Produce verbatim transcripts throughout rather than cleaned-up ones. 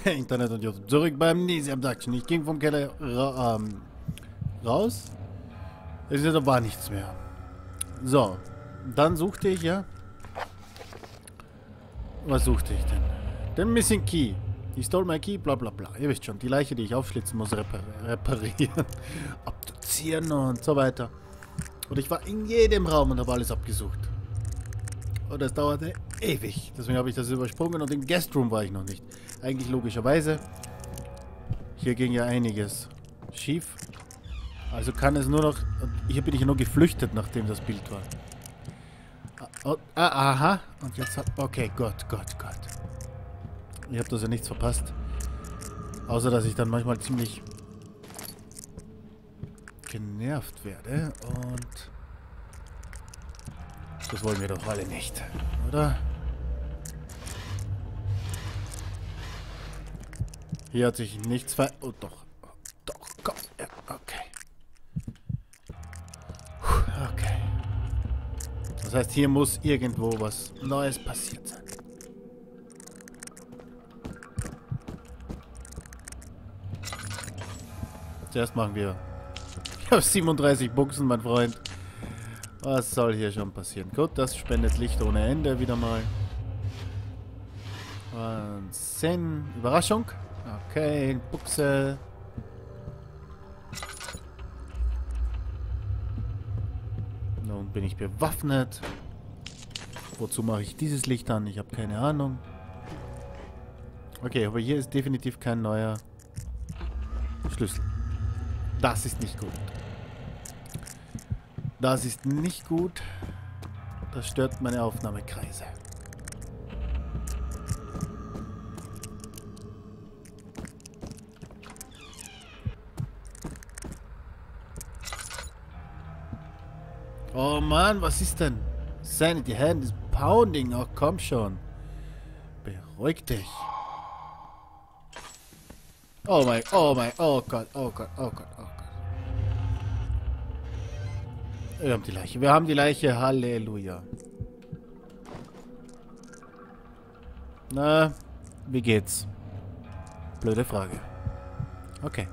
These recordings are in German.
Internet und YouTube. Zurück beim Nisi Abduction. Ich ging vom Keller ra ähm, raus. Es ist aber nichts mehr. So. Dann suchte ich ja. Was suchte ich denn? Den Missing Key. Ich stole my Key, bla bla bla. Ihr wisst schon, die Leiche, die ich aufschlitzen muss, repar reparieren, abduzieren und so weiter. Und ich war in jedem Raum und habe alles abgesucht. Und das dauerte ewig. Deswegen habe ich das übersprungen und im Guest Room war ich noch nicht. Eigentlich logischerweise. Hier ging ja einiges schief. Also kann es nur noch... Hier bin ich ja nur geflüchtet, nachdem das Bild war. Oh, ah, aha. Und jetzt hat... Okay, Gott, Gott, Gott. Ihr habt also nichts verpasst. Außer, dass ich dann manchmal ziemlich genervt werde. Und... Das wollen wir doch alle nicht, oder? Hier hat sich nichts ver... Oh, doch. Doch, komm. Ja, okay. Okay. Das heißt, hier muss irgendwo was Neues passiert sein. Zuerst machen wir... Ich habe siebenunddreißig Buchsen, mein Freund. Was soll hier schon passieren? Gut, das spendet Licht ohne Ende wieder mal. Und Sinn. Überraschung. Okay, Buchse. Nun bin ich bewaffnet. Wozu mache ich dieses Licht an? Ich habe keine Ahnung. Okay, aber hier ist definitiv kein neuer Schlüssel. Das ist nicht gut. Das ist nicht gut. Das stört meine Aufnahmekreise. Oh Mann, was ist denn? Sanity Hand is pounding. Oh, komm schon. Beruhig dich. Oh mein, oh mein, oh Gott, oh Gott, oh Gott, oh Gott. Wir haben die Leiche. Wir haben die Leiche. Halleluja. Na, wie geht's? Blöde Frage. Okay.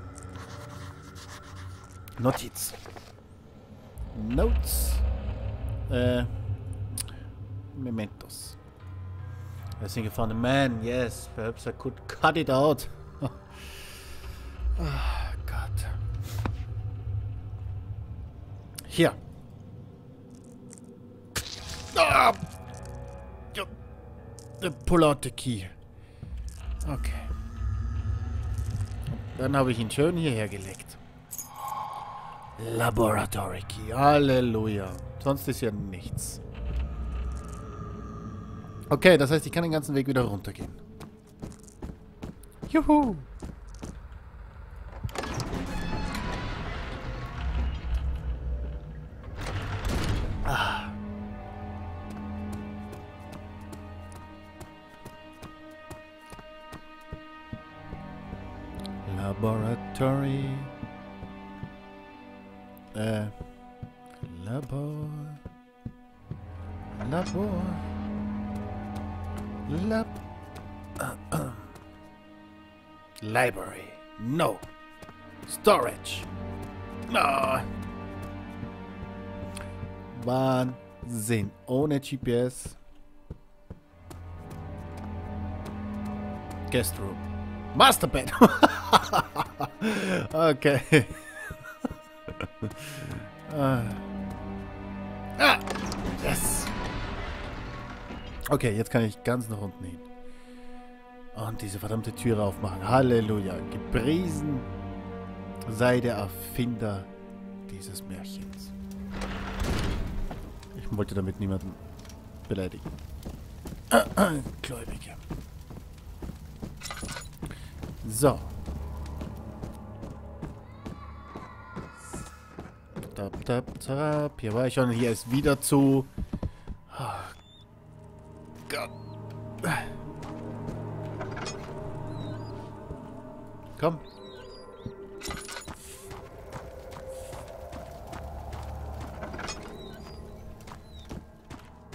Notiz. Notes. Äh. Mementos. I think I found a man. Yes, perhaps I could cut it out. Oh Gott. Hier. Ah! Pull out the key. Okay. Dann habe ich ihn schön hierher gelegt. Laboratory Key. Halleluja. Sonst ist ja nichts. Okay, das heißt, ich kann den ganzen Weg wieder runtergehen. Juhu. Ah. Laboratory. Äh. Labor. Labor. Lab. Uh, uh. Library. No. Storage. No. Wahnsinn. Ohne G P S. Guest Room. Masterbed. Okay. ah. Ah. Yes. Okay, jetzt kann ich ganz nach unten hin. Und diese verdammte Türe aufmachen. Halleluja. Gepriesen sei der Erfinder dieses Märchens. Ich wollte damit niemanden beleidigen. Gläubige. So. Tap, tap, tap. Hier war ich schon. Hier ist wieder zu. Oh Gott. Komm.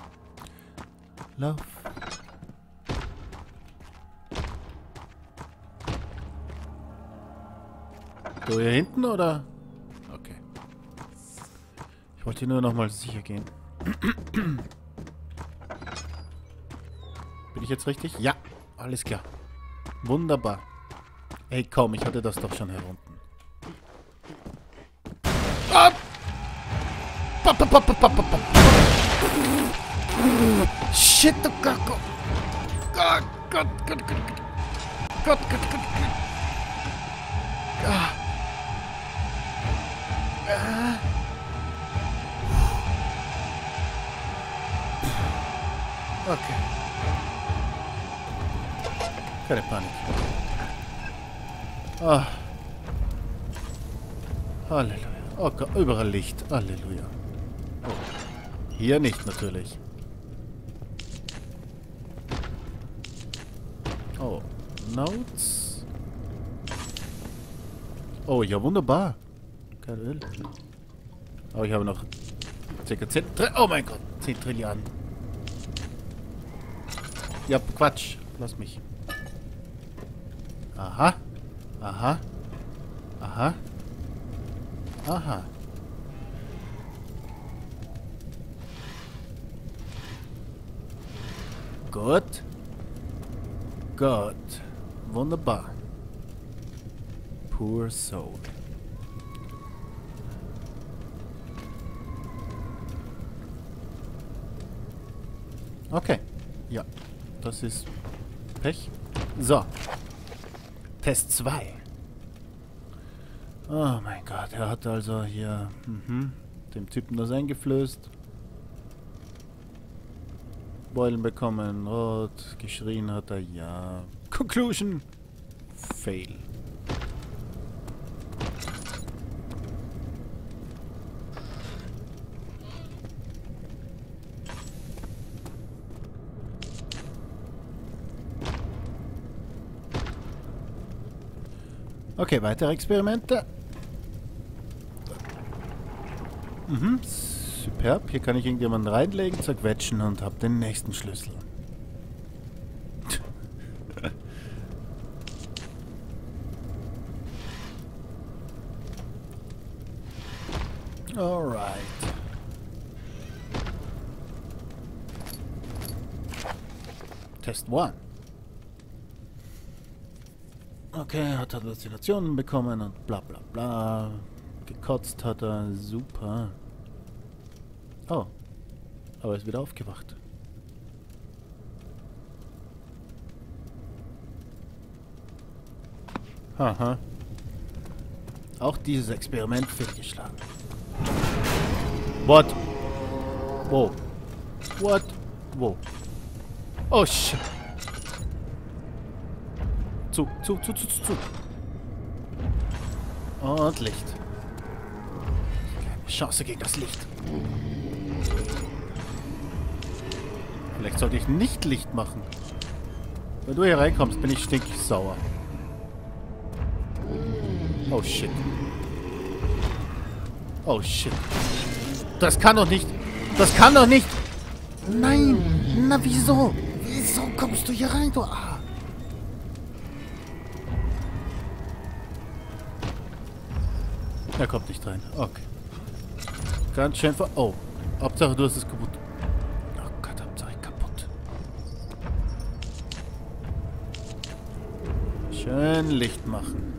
Lauf. Du hier hinten, oder? Okay. Ich wollte nur noch mal sicher gehen. Bin ich jetzt richtig? Ja, alles klar. Wunderbar. Ey, komm, ich hatte das doch schon herunten. Ah! Pop, pop, pop, pop, pop, pop. Shit, du Kacke. Gott, Gott, Gott, Gott, Gott, Gott, Gott, Gott. Ah. Ah. Okay. Keine Panik. Ah. Halleluja. Oh Gott, überall Licht. Halleluja. Oh. Hier nicht natürlich. Oh. Notes. Oh, ja, wunderbar. Kein Öl. Oh, ich habe noch circa zehn... Oh mein Gott, zehn Trilliarden. Ja, Quatsch. Lass mich. Aha. Aha. Aha. Aha. Gut. Gut. Wunderbar. Poor soul. Okay. Ja. Das ist Pech. So. Test zwei. Oh mein Gott. Er hat also hier mhm, dem Typen das eingeflößt. Beulen bekommen. Rot. Geschrien hat er. Ja. Conclusion. Fail. Okay, weitere Experimente. Mhm, superb. Hier kann ich irgendjemanden reinlegen, zerquetschen und habe den nächsten Schlüssel. Alright. Test one. Okay, hat Halluzinationen bekommen und bla bla bla. Gekotzt hat er. Super. Oh. Aber er ist wieder aufgewacht. Haha. Auch dieses Experiment fehlgeschlagen. What? Wow. What? Wow. Oh shit. Zu, zu, zu, zu, zu, zu. Und Licht. Keine Chance gegen das Licht. Vielleicht sollte ich nicht Licht machen. Wenn du hier reinkommst, bin ich stinkig sauer. Oh shit. Oh shit. Das kann doch nicht. Das kann doch nicht. Nein. Na wieso? Wieso kommst du hier rein, du Ah. Er kommt nicht rein. Okay. Ganz schön ver... Oh. Hauptsache du hast es kaputt. Oh Gott, Hauptsache kaputt. Schön Licht machen.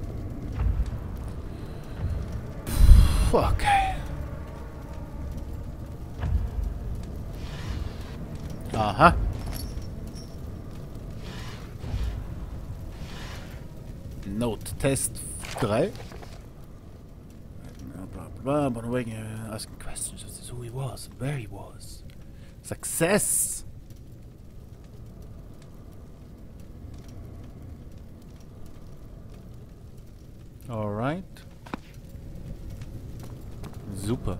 Puh, okay. Aha. Note Test drei. Blah, blah, blah, asking questions as to who he was, where he was. Success! Alright. Super.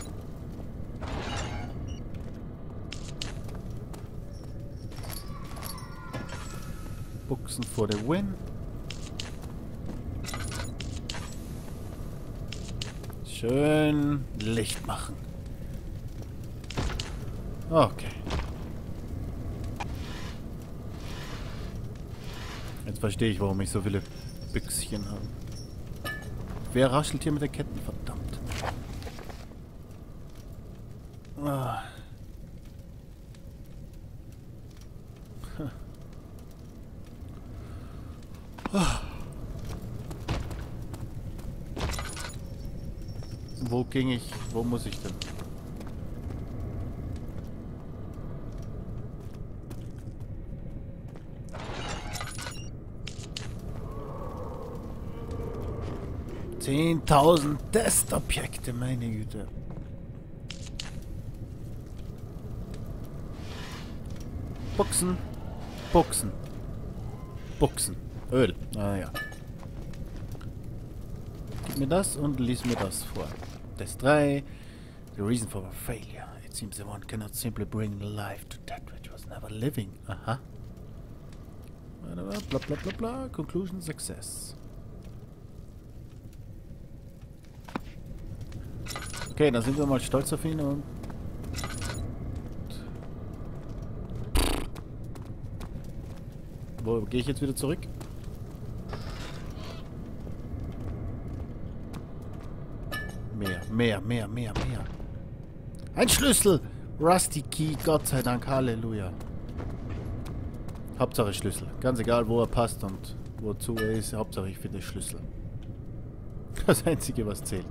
Buchsen for the win. Schön Licht machen. Okay. Jetzt verstehe ich, warum ich so viele Büchschen habe. Wer raschelt hier mit den Ketten? Verdammt. Ah. Ah. Wo ging ich? Wo muss ich denn? zehntausend Testobjekte, meine Güte. Buchsen. Buchsen. Buchsen. Öl. Ah ja. Gib mir das und lies mir das vor. Test drei. The reason for a failure. It seems the one cannot simply bring life to that which was never living. Aha. Bla bla bla bla bla. Conclusion success. Okay, dann sind wir mal stolz auf ihn und... Wo gehe ich jetzt wieder zurück? Mehr, mehr, mehr, mehr, mehr. Ein Schlüssel! Rusty Key, Gott sei Dank, Halleluja. Hauptsache Schlüssel. Ganz egal, wo er passt und wozu er ist. Hauptsache ich finde Schlüssel. Das Einzige, was zählt.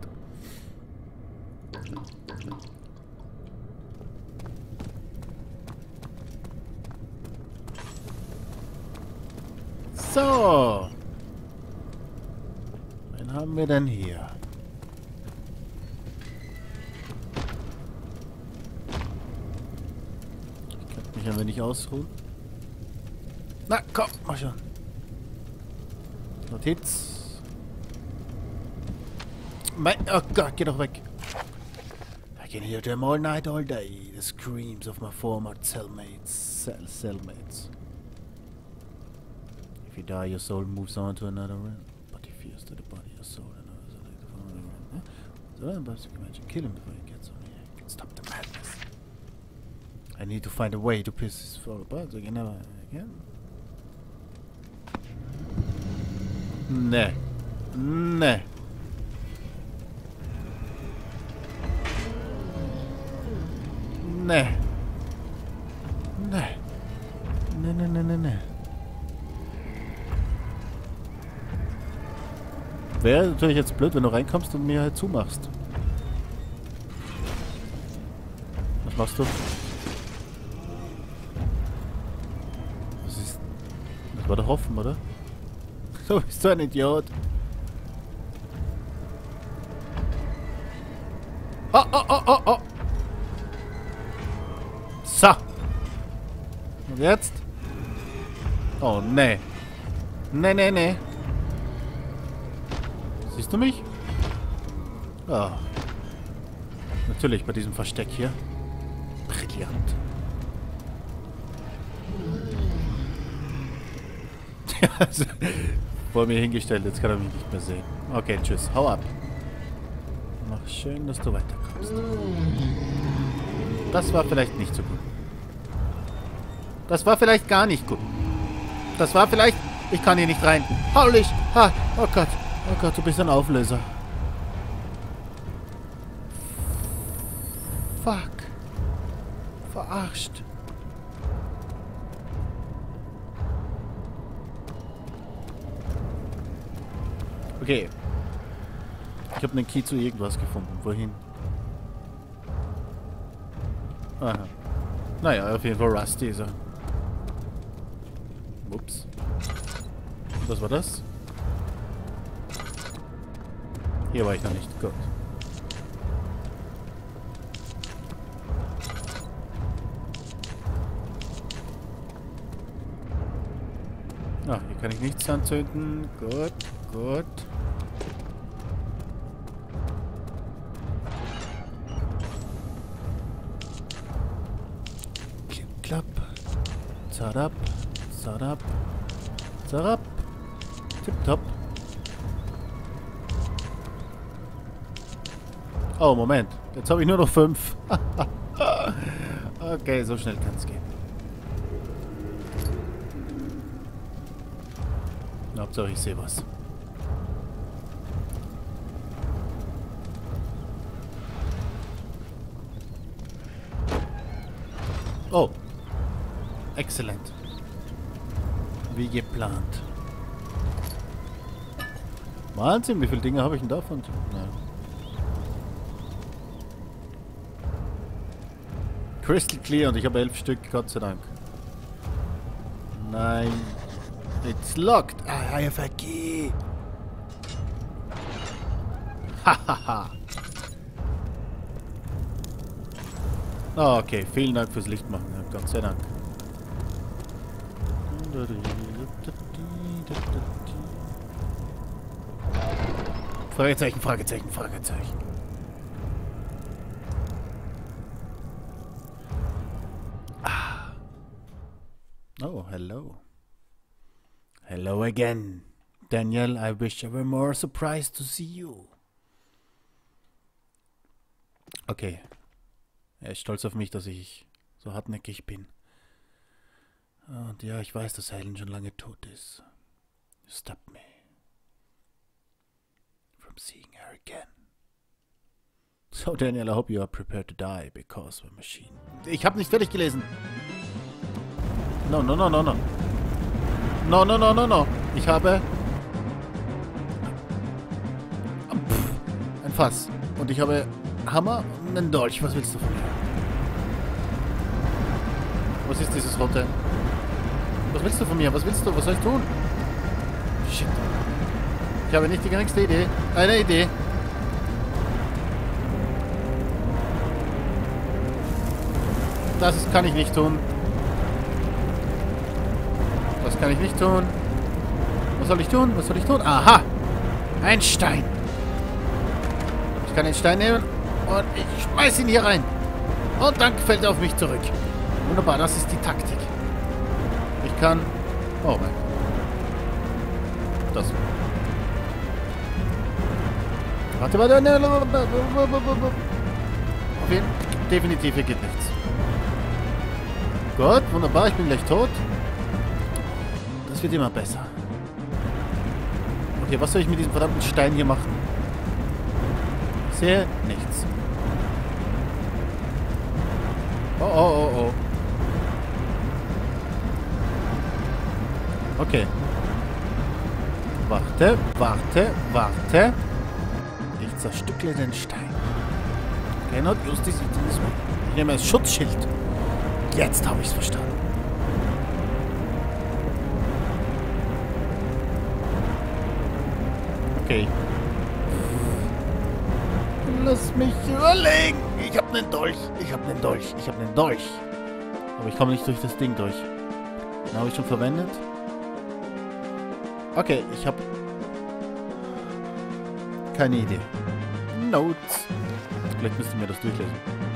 So. Wen haben wir denn hier? Ich kann mich ein wenig ausruhen. Na, komm, mach schon. Notiz. Mein, oh Gott, geh doch weg. I can hear them all night, all day. The screams of my former cellmates. Cell, cellmates. If you die, your soul moves on to another realm. But if you to the body, your soul and others are like the following realm. So I'm about to imagine kill him before he gets on here. I can stop the madness. I need to find a way to piss his fall apart so I can never again. Ne. Ne. Ne. Ne. Ne, ne, ne, ne, ne. Wäre natürlich jetzt blöd, wenn du reinkommst und mir halt zumachst. Was machst du? Das ist... Das war doch offen, oder? Du bist so ein Idiot. Oh, oh, oh, oh, oh. So. Und jetzt? Oh, nee. Nee, nee, nee. Siehst du mich? Ah. Natürlich bei diesem Versteck hier. Brillant. Also, vor mir hingestellt, jetzt kann er mich nicht mehr sehen. Okay, tschüss. Hau ab. Mach schön, dass du weiterkommst. Das war vielleicht nicht so gut. Das war vielleicht gar nicht gut. Das war vielleicht... Ich kann hier nicht rein. Holy... Ha, oh Gott. Oh Gott, du bist ein Auflöser. Fuck. Verarscht. Okay. Ich habe einen Key zu irgendwas gefunden. Wohin? Aha. Naja, auf jeden Fall Rusty ist er. Ups. Was war das? Hier war ich noch nicht. Gut. Ah, hier kann ich nichts anzünden. Gut, gut. Klipp, klapp. Zadap. Zadap. Zadap. Tipptopp. Oh, Moment. Jetzt habe ich nur noch fünf. Okay, so schnell kann es gehen. Hauptsache ich sehe was. Oh. Exzellent. Wie geplant. Wahnsinn, wie viele Dinge habe ich denn davon? Naja. Crystal clear und ich habe elf Stück, Gott sei Dank. Nein. It's locked. Ah, I have a key. Hahaha. Oh, okay, vielen Dank fürs Licht machen. Gott sei Dank. Fragezeichen, Fragezeichen, Fragezeichen. Ah. Oh, hello. Hello again. Daniel, I wish I were more surprised to see you. Okay. Er ist stolz auf mich, dass ich so hartnäckig bin. Und ja, ich weiß, dass Helen schon lange tot ist. Stop me from seeing her again. So, Daniel, I hope you are prepared to die because of a machine. Ich habe nicht fertig gelesen. No, no, no, no, no. No, no, no, no, no. Ich habe... Pff, ein Fass. Und ich habe Hammer und einen Dolch. Was willst du von mir? Was ist dieses rote? Was willst du von mir? Was willst du? Was soll ich tun? Shit. Ich habe nicht die geringste Idee. Eine Idee. Das kann ich nicht tun. Das kann ich nicht tun. Was soll ich tun? Was soll ich tun? Aha! Ein Stein. Ich kann den Stein nehmen und ich schmeiß ihn hier rein. Und dann fällt er auf mich zurück. Wunderbar, das ist die Taktik. Ich kann... Oh mein Gott. Das. Warte, warte. Auf jeden Fall. Definitiv, hier geht nichts. Gut, wunderbar, ich bin gleich tot. Das wird immer besser. Okay, was soll ich mit diesem verdammten Stein hier machen? Ich sehe nichts. Oh, oh, oh, oh. Okay. Warte, warte, warte. Ich zerstückle den Stein. Okay, not use this in this way. Ich nehme das Schutzschild. Jetzt habe ich es verstanden. Okay. Lass mich überlegen. Ich habe einen Dolch. Ich habe einen Dolch. Ich habe einen Dolch. Aber ich komme nicht durch das Ding durch. Den habe ich schon verwendet. Okay, ich habe keine Idee. Notes. Vielleicht müsst ihr mir das durchlesen.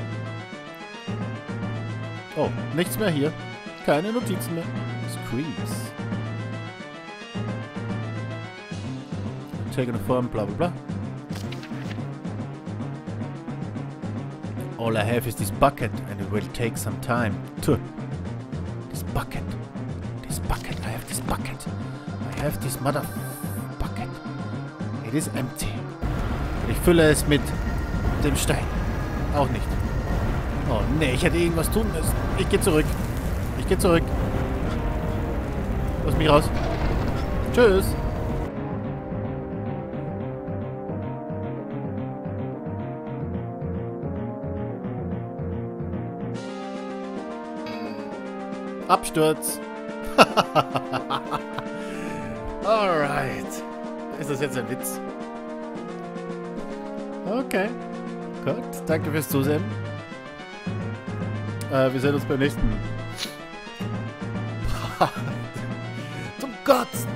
Oh, nichts mehr hier. Keine Notizen mehr. Screens. Taken a form, bla bla bla. All I have is this bucket and it will take some time. Tuh. This bucket. This bucket. I have this bucket. I have this mother bucket. It is empty. Und ich fülle es mit dem Stein. Auch nicht. Oh nee, ich hätte irgendwas tun müssen. Ich gehe zurück. Ich gehe zurück. Lass mich raus. Tschüss. Absturz. Alright. Ist das jetzt ein Witz? Okay. Gut. Danke fürs Zusehen. Äh, wir sehen uns beim nächsten. Zum Gott!